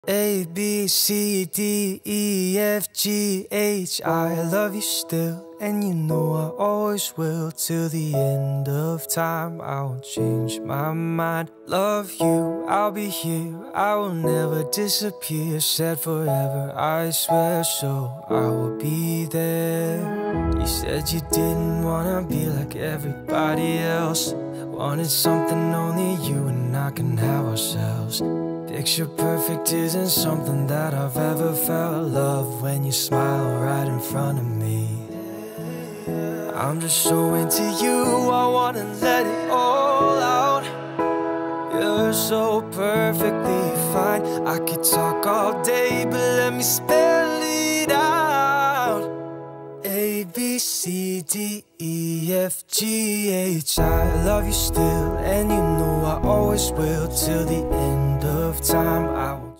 A, B, C, D, E, F, G, H. I love you still, and you know I always will. Till the end of time, I won't change my mind. Love you, I'll be here, I will never disappear. Said forever, I swear, so I will be there. You said you didn't wanna be like everybody else. Wanted something only you and I can have ourselves. Picture perfect isn't something that I've ever felt. Love when you smile right in front of me. I'm just so into you, I wanna let it all out. You're so perfectly fine. I could talk all day, but let me spell it out. A, B, C, D, E, F, G, H. I love you still, and you know I always will. Till the end of time, I will